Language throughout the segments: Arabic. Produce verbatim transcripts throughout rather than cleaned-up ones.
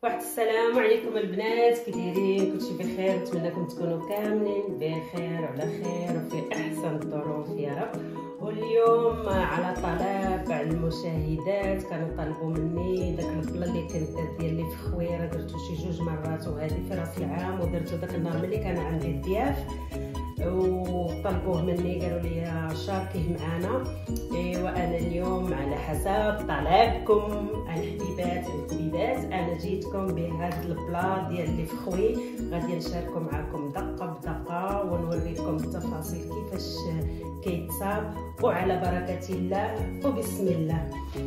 واحد السلام عليكم البنات، كي دايرين؟ كلشي بخير؟ نتمنىكم تكونوا كاملين بخير وعلى خير وفي احسن الظروف يا رب. واليوم على طلب على المشاهدات كانوا طلبوا مني داك البلا اللي كنت درت ديال لي فخويره، درتو شي جوج مرات وهذه في راس العام، ودرتو داك النهار ملي كان عندي الضياف وطلبوه مني قالوا لي شاركيه معنا. ايوا انا اليوم على حسب طلبكم الحبيبات الحبيبات انا جيتكم بهذا البلا ديال لي فخوي، غادي نشاركو معكم دقه بدقه ونوريكم التفاصيل كيفاش كيتصاب، وعلى بركه الله وبسم الله.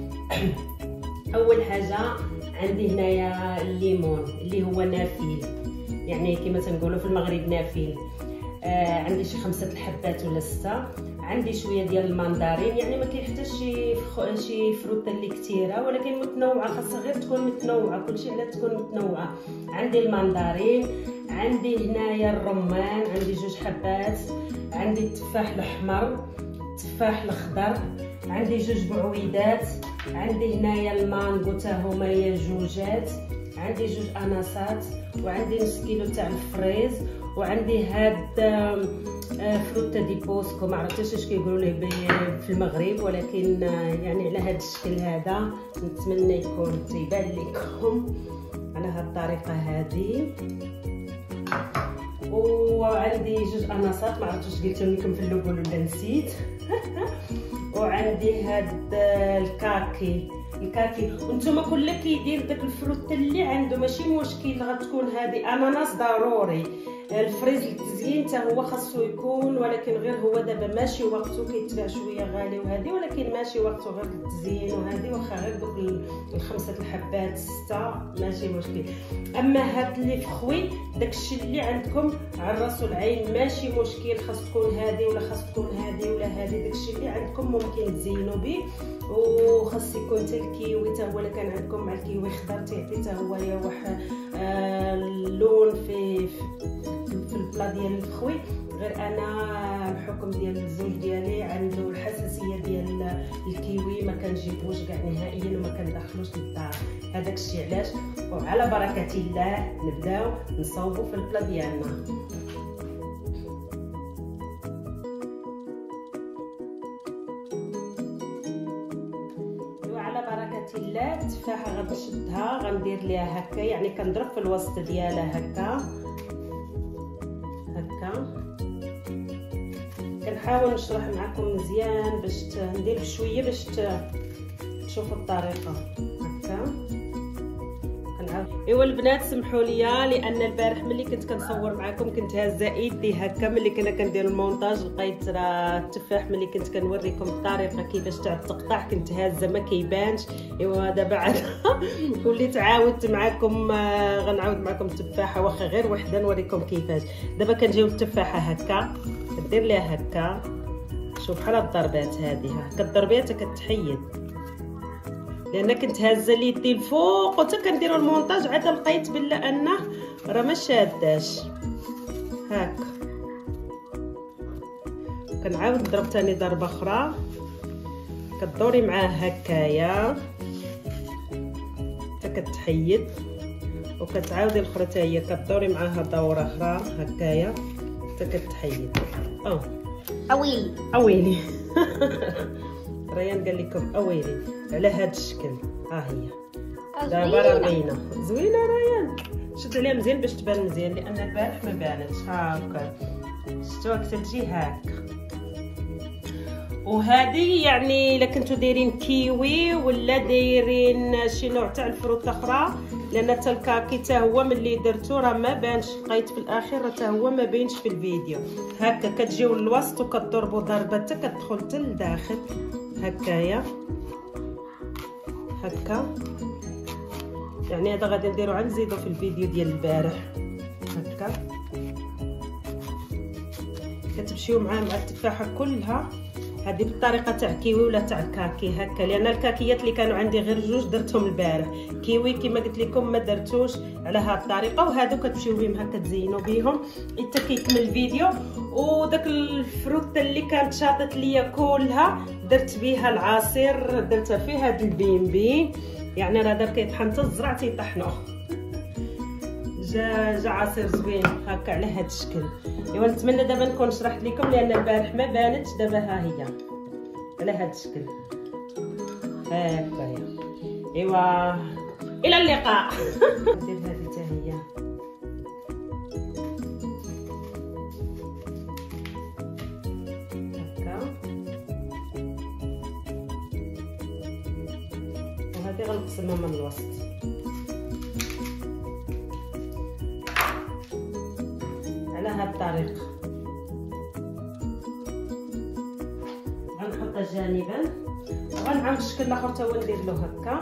اول حاجه عندي هنايا الليمون اللي هو نافيل، يعني كما تنقولوا في المغرب نافيل. آه عندي شي خمسة الحبات ولا ستة. عندي شويه ديال الماندارين، يعني ما كيحتاجش شي فخ... شي فروته اللي كثيره، ولكن متنوعه، خاصها غير تكون متنوعه، كلشي لا تكون متنوعه. عندي الماندارين، عندي هنايا الرمان، عندي جوج حبات، عندي التفاح الاحمر، التفاح الاخضر، عندي جوج بعويدات، عندي هنايا المانغو تا هما هي جوجات، عندي جوج اناصات، وعندي نص كيلو تاع الفريز، وعندي هاد فروتا دي بوسكو، ما عرفتش اش كيقولوا ليه في المغرب، ولكن يعني على هاد الشكل هذا نتمنى يكون تيبان لكم على هاد الطريقه هذه. وعندي جوج اناصات، ما عرفتش قلت لكم في الاول ولا نسيت. وعندي هاد الكاكي الكاكي وانتم كل كيدير داك الفروت اللي عنده، ماشي مشكل غتكون هذه اناناس ضروري. الفريز للتزيين حتى هو خاصو يكون، ولكن غير هو دابا ماشي وقته، كيتباع شويه غالي وهذه، ولكن ماشي وقته غير للتزيين وهذه، واخا غير دوك الخمسه الحبات سته ماشي مشكل. اما هاد اللي فخوي داكشي اللي عندكم على الراس والعين ماشي مشكل، خاص تكون هذه ولا خاص تكون هذه ولا هذه، داكشي اللي عندكم ممكن تزينوا به. وخاص يكون حتى الكيوي تا هو اللي كان عندكم مع الكيوي خضر تيعطي تا هو واحد آه اللون في في البلا ديال الفخوي. غير انا الحكم ديال الزوج ديالي عنده الحساسيه ديال الكيوي، ما كنجيبوش كاع نهائيا وما كندخلوش للدار، هذاك الشيء علاش. وعلى بركه الله نبداو نصاوبوا في البلا ديالنا. الله التفاحه غنشدها غندير ليها هكا، يعني كنضرب في الوسط ديالها هكا هكا. كنحاول نشرح معكم مزيان باش ندير بشويه باش تشوفوا الطريقه هكا. ايوا البنات سمحوا لي، لان البارح ملي كنت كنصور معكم كنت هازه ايدي هكا، ملي كنا كندير المونتاج لقيت راه التفاح ملي كنت كنوريكم الطريقه كيفاش تاع التقطاع كنت هازه ما كيبانش. ايوا دابا عاد وليت عاودت معكم، غنعاود معكم التفاحه واخا غير وحده نوريكم كيفاش. دابا كنجيو التفاحه هكا كدير ليها هكا، شوف بحال الضربات هذه كضربيها حتى كتحيد، لان كنت هازه ليدي الفوق وحتى كنديروا المونتاج عاد لقيت بلا انه راه ما شاداش هاك. كنعاود نضرب ثاني ضربه اخرى، كدوري معاه هكايا حتى كتحيد، وكتعاودي الاخرى حتى هي كدوري معاها دوره اخرى هكايا حتى كتحيد. اه اويلي اويلي ريان قال لكم اويلي على هذا الشكل. ها هي دابا راه باينه زوينه. ريان شد عليها مزيان باش تبان مزيان، لان البارح ما بانتش. هاكا شفتوها كتجي هاكا. وهذه يعني الا كنتو دايرين كيوي ولا دايرين شي نوع تاع الفروت اخرى، لان حتى الكاكي حتى هو ملي درتو راه ما بانش، لقيت في الاخير حتى هو ما بينش في الفيديو. هكا كتجيو للوسط وكتضربوا ضربه حتى كتدخل حتى لداخل هكايا هكا. يعني هذا غادي نديرو عاد نزيدو في الفيديو ديال البارح هكا. كتمشيو معاه مع التفاحه كلها هذه بالطريقه تاع كيوي ولا تاع الكاكي هكا، لان الكاكيات اللي كانوا عندي غير جوج درتهم البارح. كيوي كما قلت لكم ما درتوش على هذه الطريقه، وهادو كتمشيو بهم هكا تزينوا بهم حتى كيكمل الفيديو. وداك الفروت اللي كانت شاطت ليا كلها درت بها العصير، درتها في هذا البيمبي، يعني راه دابا كيطحن حتى الزرع تيطحنوا. جا جا عصير زوين هكا على هذا الشكل. ايوا نتمنى دابا نكون شرحت لكم لان البارح ما بانتش، دابا ها هي على هذا الشكل هكايا. ايوا الى اللقاء. ندير هذه حتى هي هكا، وهذه غنقسمها من الوسط على هذه الطريقه. غنحطها جانبا وغنعمل الشكل الاخر تا هو ندير له هكا.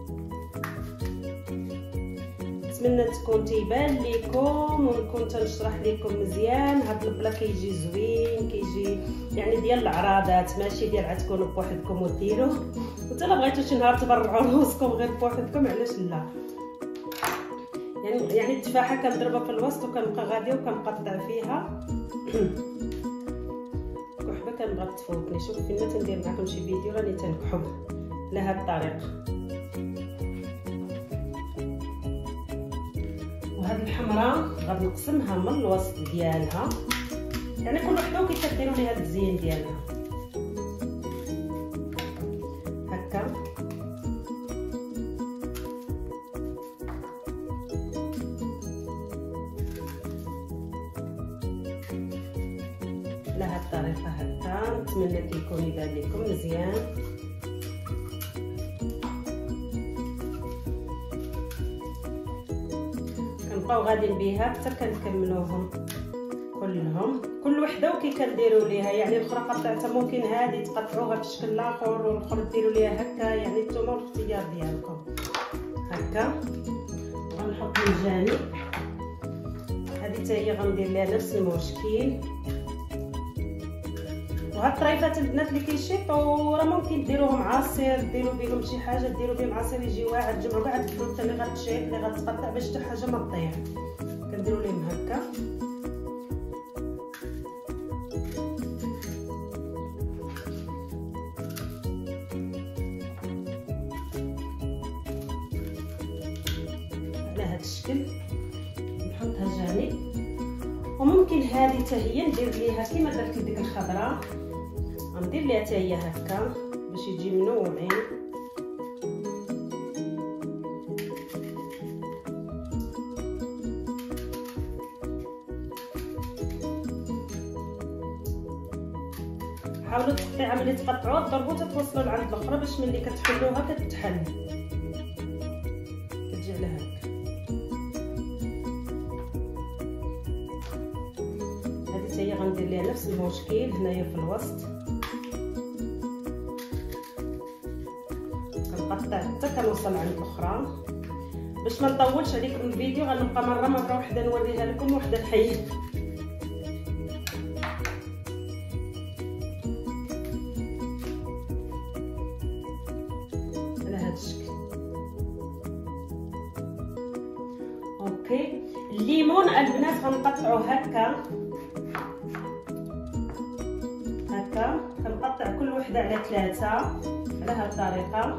نتمنى تكون تيبان لكم ونكون تنشرح لكم مزيان. هاد البلا كيجي زوين، كيجي يعني ديال العراضات، ماشي ديال عاد تكونوا بوحدكم وديروه. وتا لا بغيتو شي نهار تبرعوا روسكم غير بوحدكم علاش لا. يعني يعني التفاحه كنضربها في الوسط وكنبقى غاديه وكنقطع فيها. كحبه كنبغى تفوتني. شوف فين ما تندير معكم شي فيديو راني تنكحب على هاد الطريقه. وهاد الحمراء غادي نقسمها من الوسط ديالها، يعني كل وحده وكيف كديروا ليها التزيين ديالها هكا. على هاد الطريقه هكا. نتمنى يكون يبان لكم مزيان. كنبقاو غاديين بها حتى كنكملوهم كلهم، كل وحده وكي كنديروا ليها. يعني الاخرى قطعتها ممكن هذه تقطعوها بشكل الاخر والاخرى ديروا ليها هكا، يعني نتوما الاختيار ديالكم هكا. غنحط من الجانب هذه حتى هي غندير ليها نفس المشكل. وهاد الطريفات البنات اللي كيشيطوا راه ممكن ديروهم عصير، ديروا بهم شي حاجه، ديروا بهم عصير يجي واعر، تجمعوا كاع الفروت اللي غتشيط اللي غتقطع باش حتى حاجه ما تطيح. كنديروا لهم هكا على هذا الشكل. نحطها جانب. وممكن هذه حتى هي ندير ليها كيما درت لديك الخضراء، غندير ليها حتى هي هكا باش يجي منوعين. حاولوا التقطيعه ملي تقطعوها تضربوا تتوصلوا لعند الاخرى باش ملي كتحلوها كتحل كتجي على هكا. هذه هي غندير ليها نفس المشكل هنايا في الوسط. كنقطع حتى كنوصل عند الاخرى. باش ما نطولش عليكم الفيديو غنبقى مره مره وحده نوريها لكم وحده نحيد. على هذا الشكل. اوكي. الليمون البنات غنقطعوه هكا هكا. كنقطع كل وحده على ثلاثه على هذه الطريقه.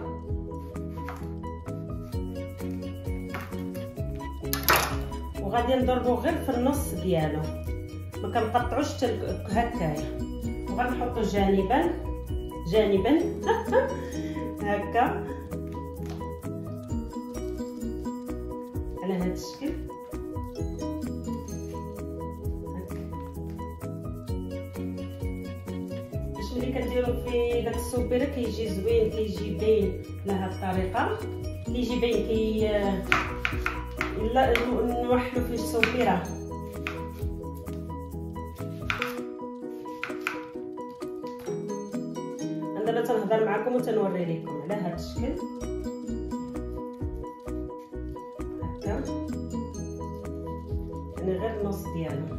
وغادي نضربو غير في النص ديالو، ما كنقطعوش حتى هكايا. وغنحطو جانبا جانبا هكا على هذا الشكل. ملي كنديرو في داك السوبيره كيجي زوين، كيجي باين بهاد الطريقه، كيجي باين كي لا نوحلو في السوبيره. انا دابا تنهضر معكم وتنوري لكم على هاد الشكل هكا، يعني غير النص ديالو.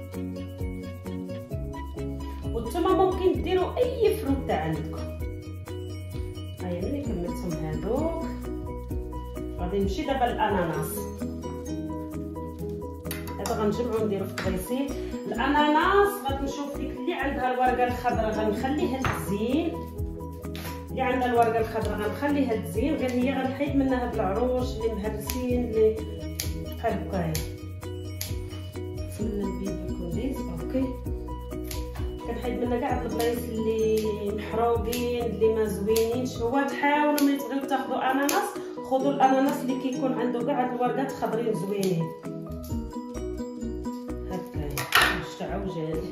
وانتوما ممكن ديروا اي فروت عندكم. هيا ملي كملتهم هادوك غادي نمشي دابا للاناناس. هذا غنجمعو نديرو في الطريسيل. الاناناس غنشوف ديك اللي عندها الورقه الخضراء غنخليها تزين، اللي عندها الورقه الخضراء غنخليها تزين، غير هي غنحيد منها هاد العروش اللي مهرسين اللي بحال هكايا. كاع البلايص اللي محروقين اللي ما زوينينش. هو تحاولوا ملي تبغيو تاخذوا اناناس خذوا الاناناس اللي كيكون عنده كاع هاد الورقات خضرين زوينين هكايا باش تعوجالي.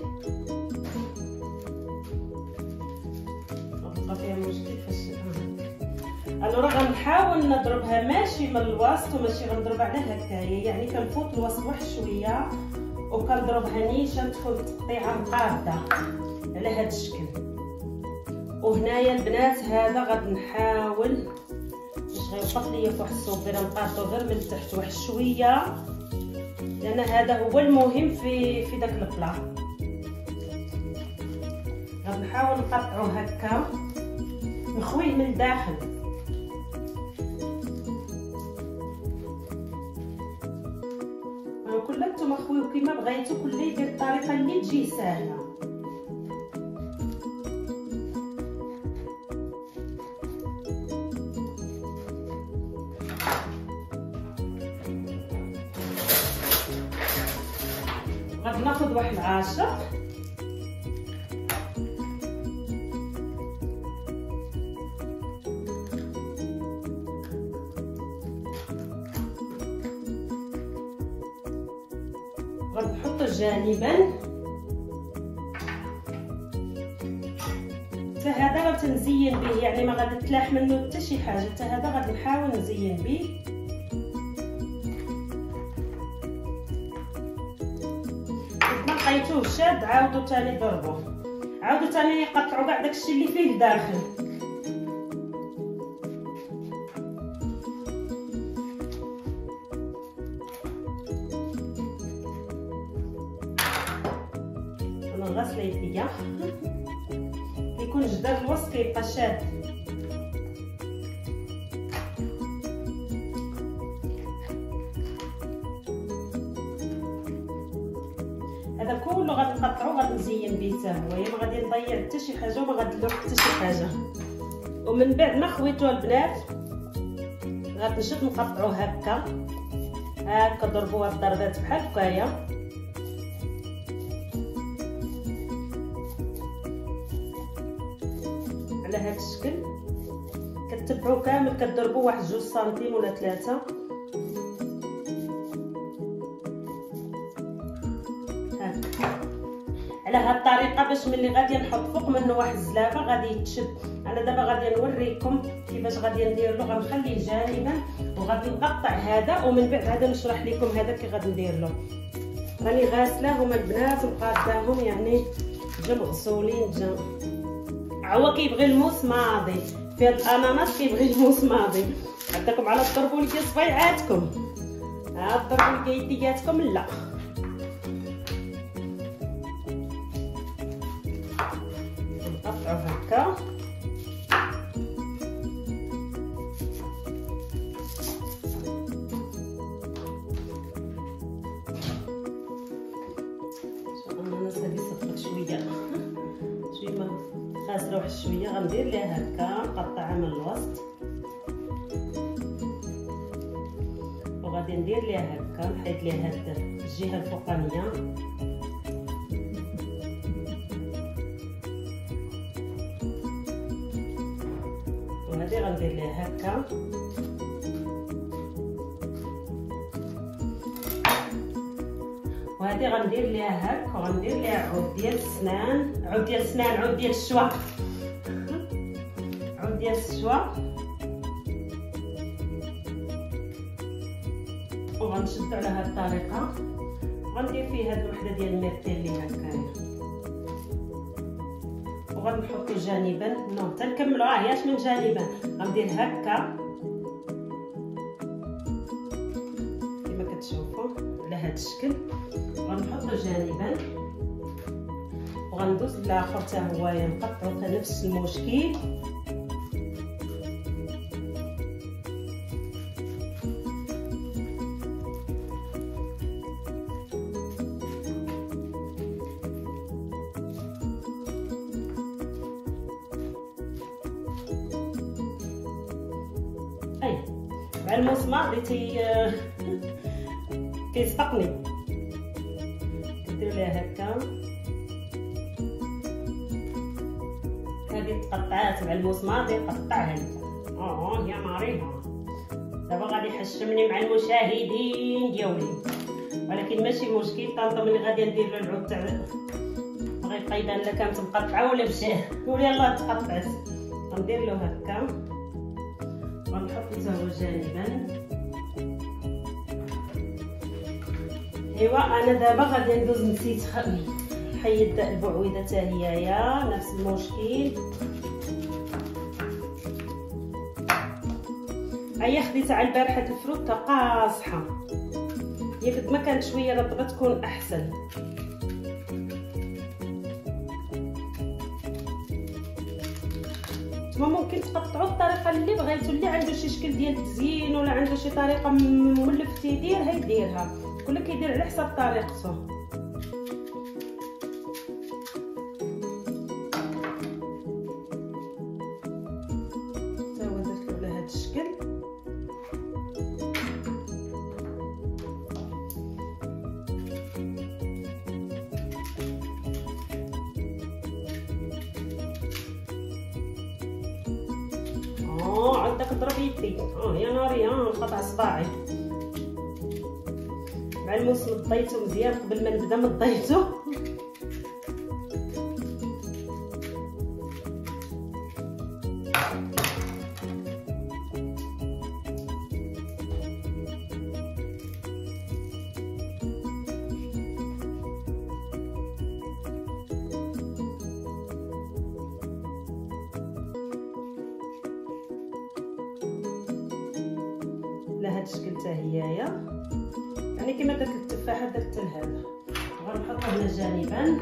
بقى فيها مشكل فاش الوغ غنحاول نضربها ماشي من الوسط وماشي غنضرب على هكايا، يعني كنفوت الوسط واحد شويه وكنضربها نيشان تكون تقطيعه مقاده على هذا الشكل. وهنايا البنات هذا غادي نحاول باش غيوقف ليا فواحد الصوبيره نقادو غير من تحت واحد شويه، لان هذا هو المهم في في داك البلا. غادي نحاول نقطعو هكا نخويه من الداخل. كلها نتوما خويو كيما بغيتو، كل يدير الطريقه اللي تجي ساهله. غادي ناخذ واحد العاشر غادي نحطو جانبا. حتى هذا غادي نزين به، يعني ما غادي تلاح منه حتى شي حاجه. حتى هذا غادي نحاول نزين به. ما لقيتوه شاد عاودوا ثاني ضربوه، عاودوا ثاني قطعوا كاع داكشي اللي فيه لداخل. غاسله يديا كيكون جدار الوسط كيبقى شاد. هذا كله غادي نقطعو غادي نزين به حتى هو، ما غادي نضيع حتى شي حاجه وما غادي نلوح حتى شي حاجه. ومن بعد ما خويتوه البنات غادي نشد نقطعو هكا هكا ضربوها الضربات بحال هكايا. على هذا الشكل كتبعوه كامل، كتضربوه واحد جوج سنتيم ولا ثلاثة هكا على هاد الطريقه، باش ملي غادي نحط فوق منه واحد الزلافه غادي يتشد. انا دابا غادي نوريكم كيفاش غادي ندير له. غنخليه جانبا وغادي نقطع هذا، ومن بعد هذا نشرح لكم هذا كي غادي ندير له. راني غاسلاهم البنات ومقاداهم، يعني جا مغسولين جا. هو كيبغي الموس ماضي في هاد الاناناس، كيبغي الموس ماضي. عندكم على تضربوا لي صبيعاتكم، ها تضربوا لي يدياتكم لا. نقطعوا هكا الاناناس هادي صفرت شويه شويه ما غاسله واحد شويه. غندير ليها هكا نقطعها من الوسط وغادي ندير ليها هكا نحيد ليها هاد الجهه الفوقانيه. وهادي غندير ليها هكا وهادي غندير ليها هكا وغندير ليها عود ديال السنان، عود ديال السنان عود ديال الشوا عود ديال الشوا. وغنشدو على هاد الطريقه. غندير فيه هاد الوحده ديال الميرتين اللي هكايا وغنحطو جانبا. نو حتى نكملو راه هياش من جانبا. غندير هكا كما كتشوفوا على هاد الشكل، غنحطو جانبا وغندوز للاخر حتى هو نقطعو نفس المشكل. اي مع المسمار اللي تي كيصفقني. كدير ليها هكا هذه تقطعات مع المسمار ديال قطعها انت. اه يا ماريها دابا غادي يحشمني مع المشاهدين ديالي، ولكن ماشي مشكل. طنطا ملي غادي ندير له العود تاع غيبقى يبان لا كانت مقطعه ولا مشى ولا يلاه تقطعت. غندير له هكا ونحط حتى هو جانبا. ايوا انا دابا غادي ندوز نسيت نحيد البعويده حتى هيايا نفس المشكل. هيا خديت على البارحه الفروته قاصحه، هي قد ما كانت شويه رطبه تكون احسن. نتوما ممكن تقطعوا الطريقه اللي بغيتو، اللي عنده شي شكل ديال التزيين ولا عنده شي طريقه مولف تيدير هيديرها، كل كيدير على حسب طريقته. حتى هو درت له بهذا الشكل. اه عندك ضرب يدي. اه يا ناري اه نقطع صباعي مع الموس. مضيته مزيان قبل ما نبدا مضيته. لهاد الشكل حتى هيايا، يعني كما درت التفاحه درت لهذا. غنحطو هنا جانبا.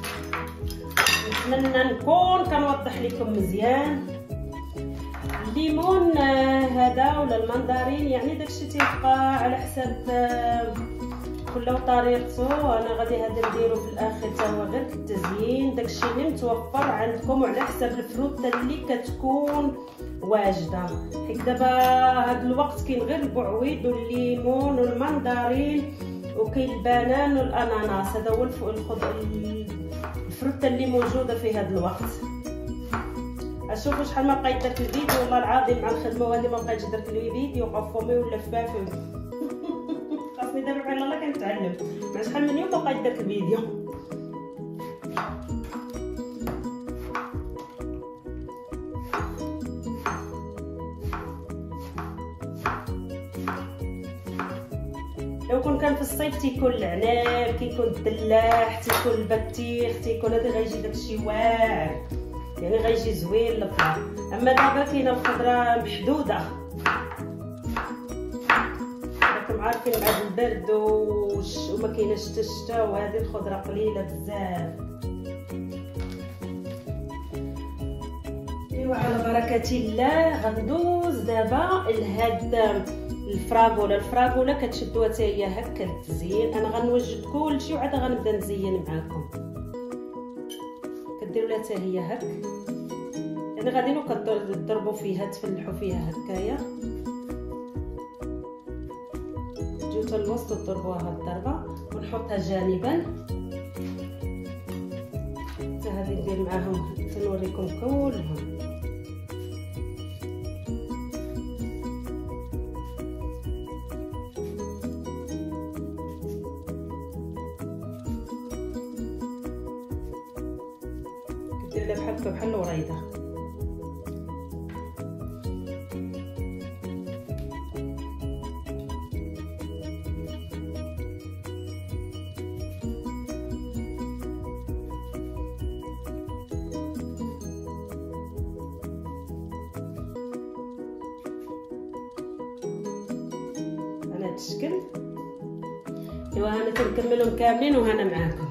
نتمنى نكون كنوضح لكم مزيان. الليمون هذا ولا المندرين يعني داكشي تيبقى على حساب كل طريقته. انا غادي هذا نديرو في الاخر حتى هو غير التزيين، داكشي اللي متوفر عندكم وعلى حساب الفروته اللي كتكون واجده. حيت دابا هاد الوقت كاين غير البعويد والليمون والمندرين وكاين البنان والاناناس. هذا هو الخضر الفروته اللي موجوده في هاد الوقت. اشوفوا شحال ما بقيت درت الفيديو والله العظيم مع الخدمه وهذه ما بقيتش درت الفيديو قفومي ولا فافي. خاصني دابا بحال الله كنتعلم مع شحال من يوم ما بقيت درت الفيديو. لو كون كان في الصيف تيكون العناب، كيكون الدلاح، تيكون البطيخ، تيكون هذا غيجي داكشي واعر، يعني غيجي زوين للطبخ. اما دابا كاينه الخضره محدوده، راكم عارفين مع البرد وما كايناش حتى الشتا وهذه الخضره قليله بزاف. ايوا على بركه الله غندوز دابا لهاد الفراغوله. الفراغوله كتشدوها حتى هي هكا للتزيين. انا غنوجد كلشي وعاد غنبدا نزين معاكم. كديروا لها حتى هي هك، يعني غادي نو كتضربوا فيها تفلحوا فيها هكايا، تجيو حتى الوسط تضربوها هاد الضربه ونحطها جانبا. حتى هذه ندير معاهم تنوريكم كلهم. دير لها بحال بحال الوريده. على هذا الشكل. ايوا انا تنكملهم كاملين وهنا معاكم.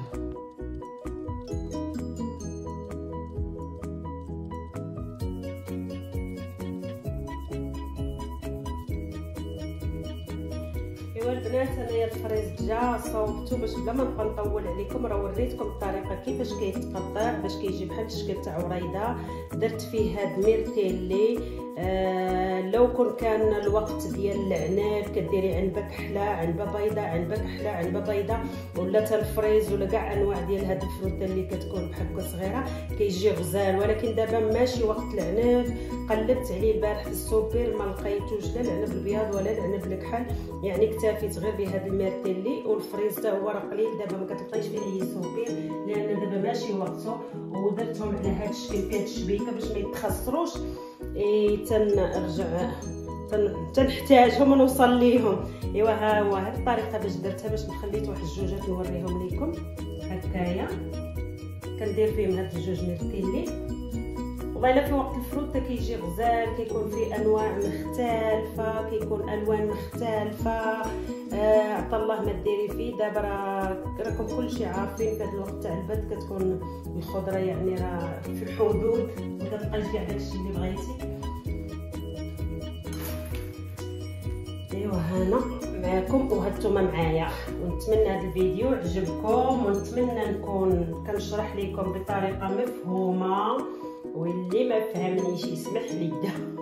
ايوا البنات انايا الفريز جا صوبتو باش بلا ما نبقى نطول عليكم. راه وريتكم الطريقه كيفاش كيتقطع باش كيجي بحال الشكل تاع وريده. درت فيه هاد ميرتيلي آه لو كون كان الوقت ديال العناب كديري عنبه كحله، عنبه بيضاء، عنبه كحله، عنبه بيضاء، ولا تا الفريز ولا كاع انواع ديال هاد الفروته اللي كتكون بحال هكا صغيره كيجي غزال. ولكن دابا ماشي وقت العناب. قلبت عليه البارح في السوبر ما لقيتوش لا العنب الابيض ولا العنب الكحل، يعني اكتفيت غير بهذا الميرتيلي. والفريز حتى هو راه قليل دابا ما كتلقايش فيه اي سوبر لان دابا ماشي وقته. ودرتهم على هذا الشكل في هذه الشبيكه باش ما يتخسروش. اي تنرجع تنحتاجهم ونوصل ليهم. ايوا ها هو هاد الطريقه باش درتها، باش خليت واحد الجوجات نوريهم لكم هكايا. كندير فيهم هاد الجوج ميرتيلي. والله الا في وقت الفروت كيجي غزال، كيكون فيه انواع مختلفه، كيكون الوان مختلفه. آه عطا الله ما ديري فيه. دابا راكم كلشي عارفين في هذا الوقت تاع البرد كتكون الخضره يعني راه في الحدود، ما كتلقايش كاع داكشي اللي بغيتي. ايوا هنا معكم وهانتوما معايا، ونتمنى هذا الفيديو عجبكم، ونتمنى نكون كنشرح لكم بطريقه مفهومه، واللي ما فهمنيش يسمح لي.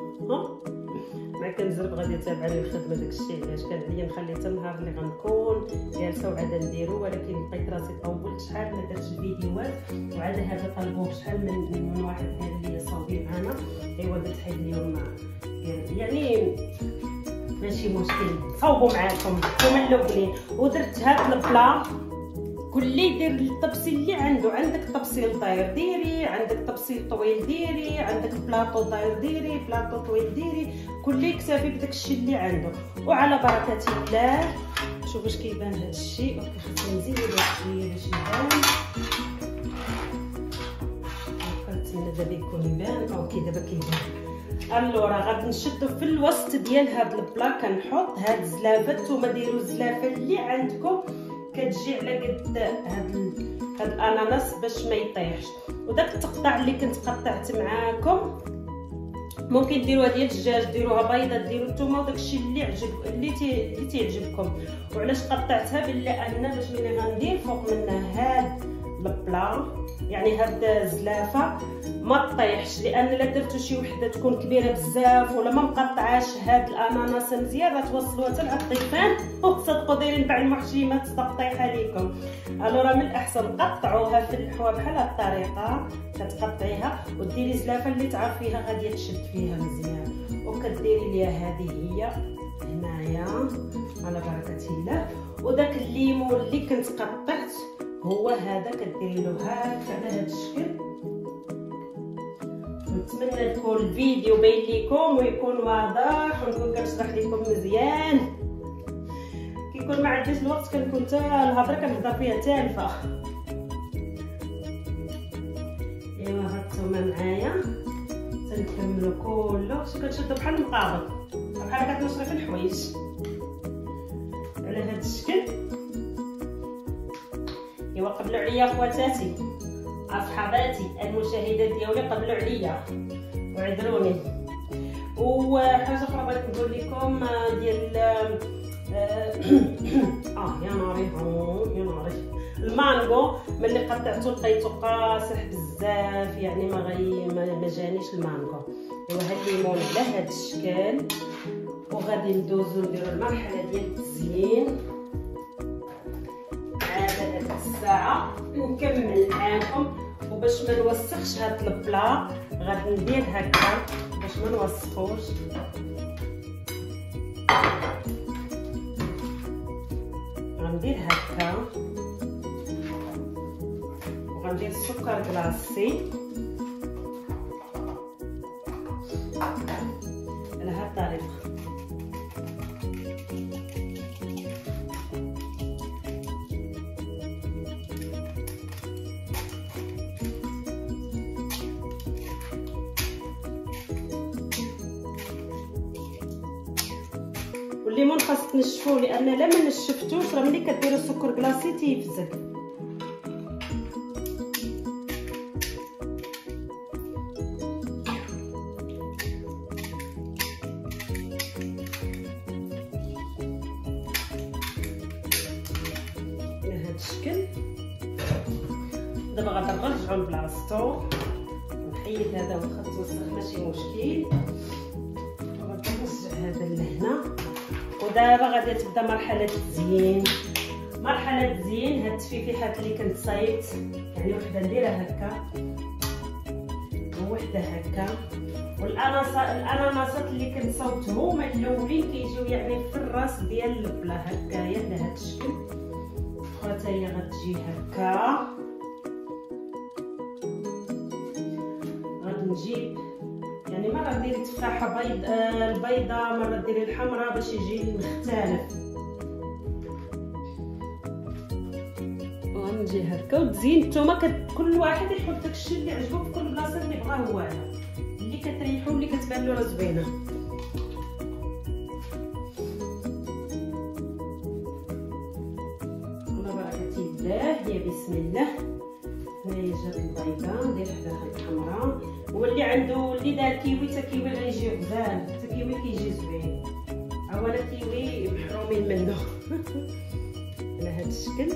ما كنزرب غادي يتابعني الخدمه داكشي علاش كان عليا نخلي حتى النهار اللي غنكون جالسه وعاده نديرو. ولكن لقيت راسي طولت شحال ما درتش فيديوهات، وعاد هذا طلبوه شحال من من واحد قال لي صاوبي معنا. ايوا درت حيت اليوم يعني ماشي مشكل، صوبوا معاكم هما الاولين. ودرت هاد البلا كلي يدير الطبسيل اللي عنده. عندك طبسيل داير ديري، عندك طبسيل طويل ديري، عندك بلاطو داير ديري، بلاطو طويل ديري، كلي يكتفي بداك الشيء اللي عنده. وعلى بركه الله. شوفوا واش كيبان هذا الشيء. اوكي خصني نزيد شويه باش يبان. كنتمنى دابا يكون يبان. اوكي دابا كيبان. الورا غادي نشدو في الوسط ديال هاد البلا كنحط هاد الزلافه. نتوما ديروا الزلافه اللي عندكم كتجي على قد هاد هاد الاناناس باش ما يطيحش. وداك التقطع اللي كنت قطعت معاكم ممكن ديروها ديال الدجاج، ديروها بيضه، ديروا نتوما وداكشي اللي عجب اللي تي اللي تيعجبكم. وعلاش قطعتها بلا ان باش ملي غندير فوق منها هاد البلا يعني هاد الزلافه ما تطيحش، لان الا درتو شي وحده تكون كبيره بزاف ولا ما مقطعاش هاد الاناناس مزيان راه توصلوها حتى للطيفان وتصدقوا دايرين باع المحشيمات تطيح عليكم. الوغ من الاحسن قطعوها في اللحوه بحال هاد الطريقه، كتقطعيها وديري زلافه اللي تعرفيها غادي تشد فيها مزيان. وكديري ليها هذه هي هنايا على بركه الله. وداك الليمون اللي كنت قطعت هو هذا كديري له هكا على هذا الشكل. نتمنى يكون الفيديو باين لكم ويكون واضح ونكون كنشرح لكم مزيان. كيكون ما عنديش الوقت كنكون حتى الهضره كنهضر فيها تالفه. ايوا هانتوما معايا تنكملوا كله. شو كنشدوا بحال المقابض بحال كتنشري في الحوايج على هذا الشكل. ايوا قبلوا عليا خواتاتي اصحاباتي المشاهدات ديالي، قبلوا عليا وعذروني. وحاجه اخرى بغيت نقول لكم ديال اه يا ناري يا ناري المانغو ملي قطعته لقيته قاصح بزاف، يعني ما غي ما جانيش المانغو. ايوا هاد الليمون على هاد الشكل. وغادي ندوزو نديرو المرحله ديال التزيين. عاد هاد الساعه نكمل معاكم. وباش ما نوسخش هاد البلا غادي ندير هكا باش ما نوسخوش. غندير هكا وغندير السكر كلاصي على هاد الطريقه. والليمون خاص تنشفوه، لان لا ما نشفتوش راه ملي كديروا السكر كلاصي تيفزك. بهذا الشكل. دابا غادي نرجعو لبلاصتو، نحيد هذا واخا توسخ ماشي مشكل. ودابا غادي تبدا مرحله التزيين. مرحله التزيين هاد التفيفيحات اللي كنت صايبت، يعني وحده نديرها هكا ووحده هكا. والاناناس الاناناسات اللي كنت صوبت هما الاولين كيجيو يعني في الراس ديال البلا هكايا بهذا الشكل. حتى هي غتجي هكا. غادي نجيب يعني مره ديري تفاحه بيض آه البيضه، مره ديري الحمراء باش يجي مختلف. ونجي هكا وتزين. نتوما كل واحد يحط داكشي اللي عجبو في كل بلاصه اللي بغا هو، اللي كتريحو اللي كتبان له راه زوينه. على بركه الله. يا بسم الله. هنايا جات البيضه، ندير وحده الحمراء. واللي عنده اللي دار كيوي تا كيوي غيجي غزال، تا كيوي كيجي زوين. اولا كيوي محرومين منه. على هذا الشكل.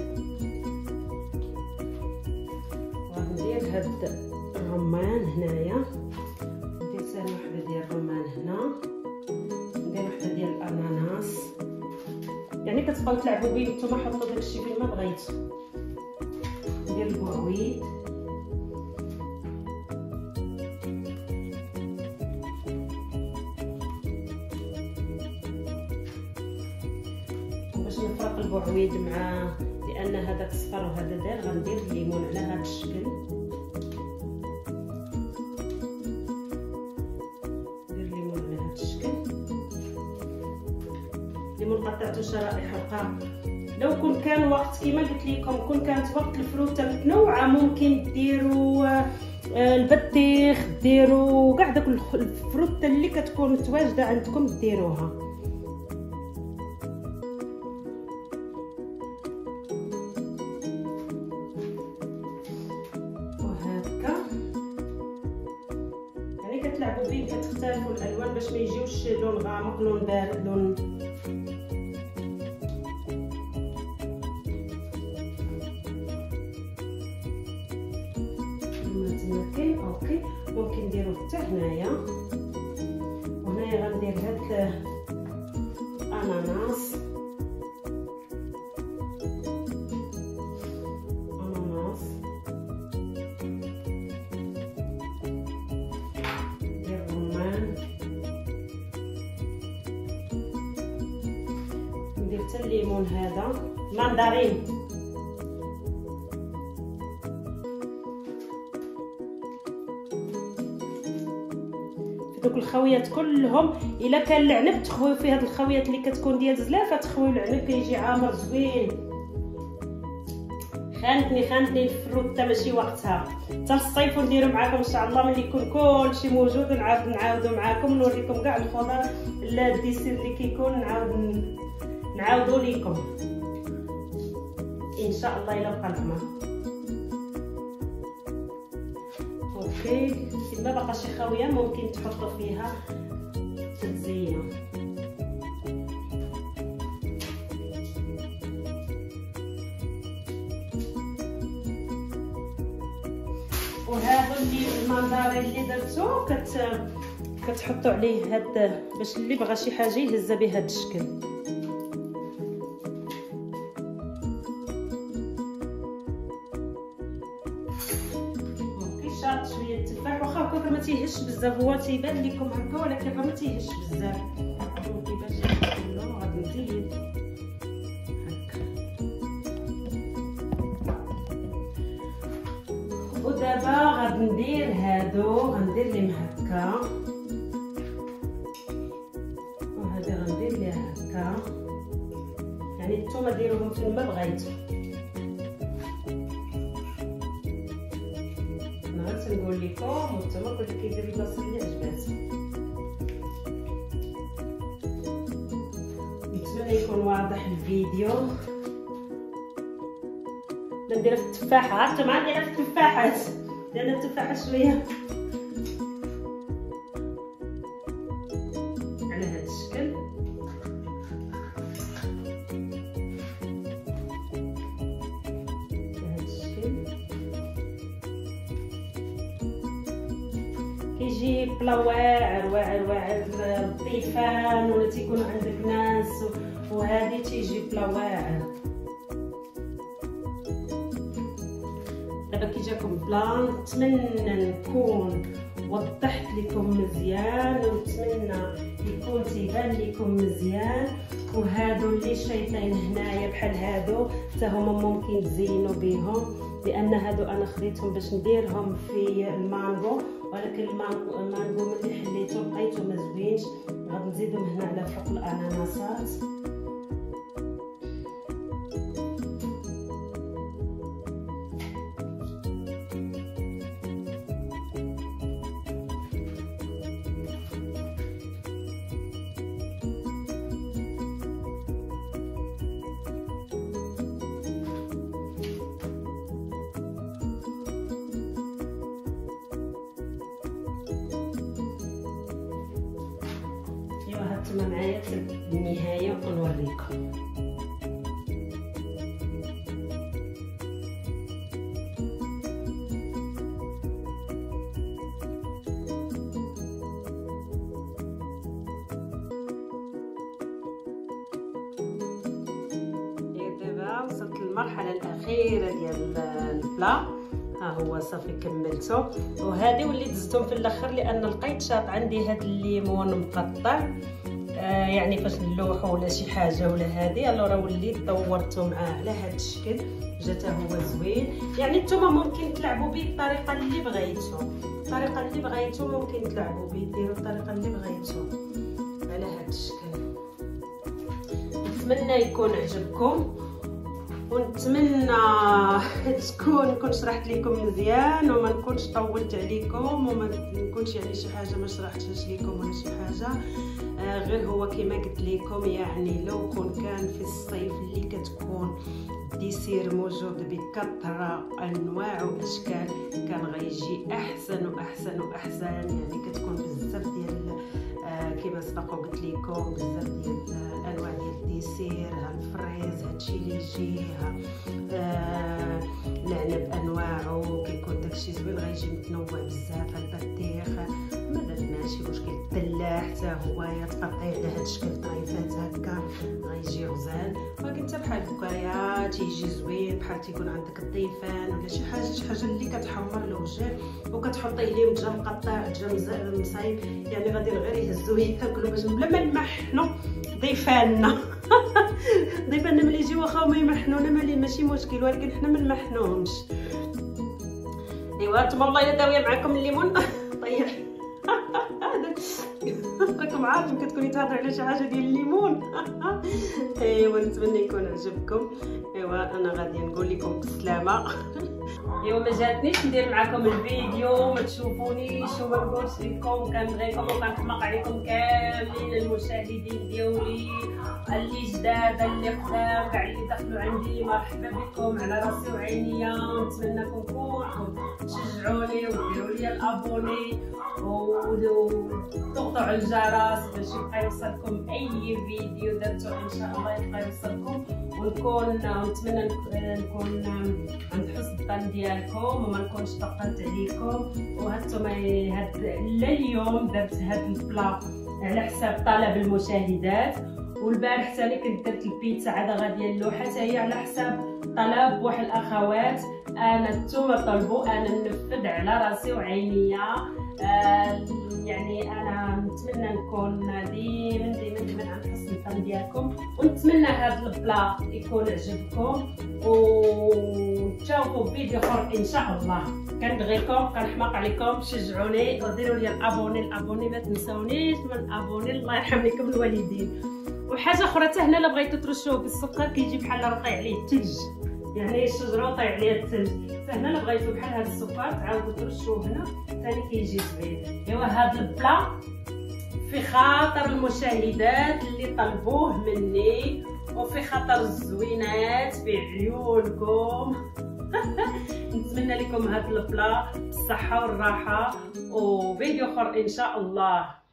وغندير هاد الرمان هنايا، ندير ثاني وحده ديال الرمان هنا، ندير وحده ديال الاناناس. يعني كتبقاو تلعبوا بيه نتوما، حطوا داكشي فين ما بغيتو. ندير البعويد، باش نفرق البعويد مع، لان هذاك صفر وهذا دار. غندير الليمون على هذا الشكل، ندير الليمون على هذا الشكل. الليمون قطعته شرائح رقاق. لو كون كان وقت كيما قلت لكم، كون كانت وقت الفروته متنوعه، ممكن ديروا البطيخ، ديروا كاع داك الفروته اللي كتكون متواجده عندكم ديروها. وهكا يعني كتلعبوا بيه، كتختاروا الالوان باش ما يجيوش لون غامق، لون بارد، لون كاين. اوكي ممكن نديرو حتى هنايا. وهنايا غندير هاد الاناناس، اناناس ندير الرمان، ندير حتى الليمون هذا ماندارين. دوك الخويات كلهم الا كان العنب تخويو في هاد الخويات اللي كتكون ديال زلافه، تخويو العنب كيجي عامر زوين. خانتني خانتني الفروته ماشي وقتها، حتى الصيف ونديرو معاكم ان شاء الله ملي يكون كلشي موجود، ونعاود نعاودو معاكم نوريكم كاع الخضر الديسير اللي كيكون، نعاود نعاودو ليكم ان شاء الله الا بقى العمر. اوكي ما بقى شي خاويه ممكن تحطوا فيها تزيينه. وهذا اللي الماندارين اللي درتو كت كتحطوا عليه هاد باش اللي بغى شي حاجه يهزها بهذا الشكل. شويه التفاح، واخا هكا ما تيهش بزاف، هو تيبان لكم هكا ولكن راه ما تيهش بزاف. كيفاش كله غادي نزيد هكا. ودابا غادي ندير هادو، غندير ليهم هكا، وهادي غندير ليها هكا. يعني نتوما ديروهم فين ما بغيتو. نقول لكم وانتما كل كيدير البلاصه اللي عجباتو. نتمنى يكون واضح الفيديو. ندير في التفاحه، عرفتوا معايا ندير في التفاحات لان التفاحه شويه على هذا الشكل. تيجي بلا واعر واعر واعر الضيفان ولا تيكون عندك ناس وهذه تيجي بلا واعر. دابا كي جاكم بلان نتمنى نكون وضحت لكم مزيان ونتمنى يكون تيبان لكم مزيان. وهادو اللي شايفين هنايا بحال هادو حتى هما ممكن تزينوا بهم، لان هادو انا خديتهم باش نديرهم في المانغو، ولكن المانغو المانغو ملي حليته لقيته ما زوينش، غادي نزيدهم هنا على فوق الاناناسات. هانتوما معايا حتى النهايه ونوريكم. دابا وصلت للمرحله الاخيره ديال البلا، ها هو صافي كملته. وهذه وليت زدتهم في الاخر لان لقيت شاط عندي هذا الليمون مقطع، آه يعني فاش نلوحو ولا شي حاجه ولا هذه الوغ وليت دورته معاه على هذا الشكل، جاته هو زوين. يعني نتوما ممكن تلعبوا به الطريقه اللي بغيتو، الطريقه اللي بغيتو ممكن تلعبوا به، ديروا الطريقه اللي بغيتو على هذا الشكل. نتمنى يكون عجبكم، ونتمنى تكون نكون شرحت لكم مزيان وما نكونش طولت عليكم وما نكونش يعني شي حاجه ما شرحتهاش لكم ولا شي حاجه. آه غير هو كما قلت لكم، يعني لو كون كان في الصيف اللي كتكون ديسير موجود بكثره انواع واشكال كان غيجي احسن واحسن واحسن. يعني كتكون بزاف ديال آه كما سبق قلت لكم بزاف ديال انواع ديال الديسير، ها الفريز، هادشي اللي يجي ها آه العنب انواعه كيكون داكشي زوين، غيجي متنوع بزاف. البطيخ مادام ماشي مشكل، الدلاع حتى هو يتقطع على هاد الشكل طريفات هكا غيجي غزال. ولكن حتى بحال هكايا تيجي زوين، بحال تيكون عندك الضيفان ولا شي حاجه شي حاجه اللي كتحمر الوجه وكتحطيه ليه دجا مقطع دجا مصايب، يعني غادي غير يهزوه ياكلوا باش بلا ما نمحنوا ضيفاننا. ضيفاننا ملي يجيو واخا هما يمحنونا ماشي مشكل، ولكن حنا ما نمحنوهمش. ايوا نتوما والله الا داويه معكم الليمون طيح. راكم عارفين كتكوني تهضر على شي حاجه ديال الليمون. ايوا نتمنى يكون عجبكم. ايوا انا غادي نقول لكم بالسلامه. ايوا ما جاتنيش ندير معكم الفيديو ما تشوفونيش وما نقولش لكم، كنبغيكم وكنحماق عليكم كاملين المشاهدين ديالي، اللي جداد اللي قدام كاع اللي دخلوا عندي، مرحبا بكم على راسي وعينيا. نتمنىكم كلكم تشجعوني وديروا لي الابوني وتضغطوا على الجرس باش يبقى يوصلكم اي فيديو درتو ان شاء الله يبقى يوصلكم. ونكون نتمنى نكون عند حسن الظن ديالكم وما نكونش ثقلت عليكم. وهانتوما هاد اليوم درت هاد البلا على حساب طلب المشاهدات، والبارح ثاني كنت درت البيتزا عاد غاديه اللوحه حتى هي على حساب طلب واحد الاخوات. انا نتوما طلبوا انا ننفذ على راسي وعينيا. آه يعني انا نتمنى نكون ديما ديما ديما عند حسن الظن ديالكم، ونتمنى هذا البلا يكون عجبكم. ونتشوفوا في فيديو اخر ان شاء الله. كندغيكم كنحماق عليكم، شجعوني وديروا لي الابوني الابوني ما تنساونيش من الابوني. الله يرحم لكم الوالدين. وحاجه اخرى حتى هنا الا بغيتو ترشوه بالسكر كيجي بحال رطي عليه الثلج، يعني الشجره وطي عليه الثلج. حتى هنا الا بغيتو بحال هذا السكر تعاودوا ترشوه هنا ثاني كيجي زوين. ايوا هذا البلا في خاطر المشاهدات اللي طلبوه مني وفي خاطر الزوينات في عيونكم. نتمنى لكم هذا البلا بالصحه والراحه، وفيديو اخر ان شاء الله.